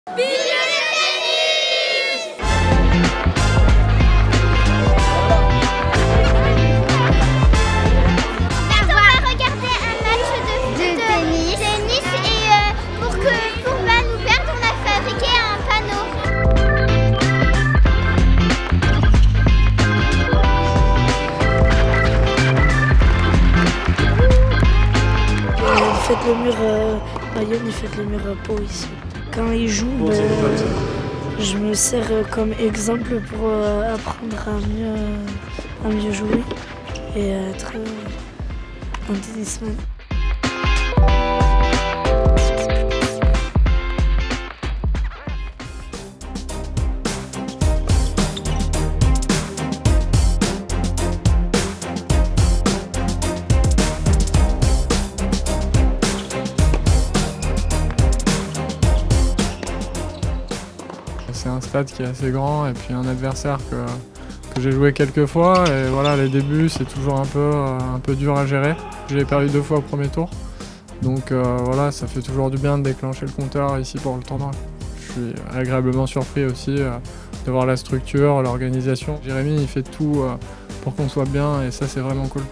Le mur Bayonne, il fait le mur à Pau ici. Quand il joue, je me sers comme exemple pour apprendre à mieux jouer et être un tennisman. C'est un stade qui est assez grand et puis un adversaire que j'ai joué quelques fois et voilà, les débuts c'est toujours un peu dur à gérer. J'ai perdu 2 fois au premier tour, donc voilà, ça fait toujours du bien de déclencher le compteur ici pour le tournoi. Je suis agréablement surpris aussi de voir la structure, l'organisation. Jérémy il fait tout pour qu'on soit bien et ça c'est vraiment cool.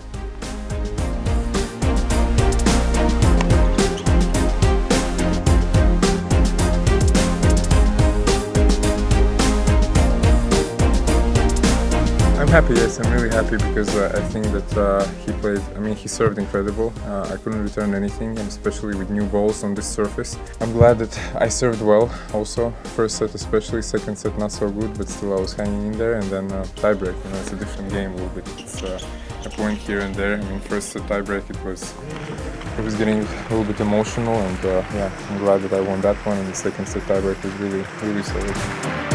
I'm happy, yes, I'm really happy because I think that he served incredible. I couldn't return anything, and especially with new balls on this surface. I'm glad that I served well also. First set especially, second set not so good, but still I was hanging in there, and then tiebreak, it's a different game a little bit. It's a point here and there. I mean, first set tiebreak it was getting a little bit emotional, and yeah, I'm glad that I won that one, and the second set tiebreak was really solid.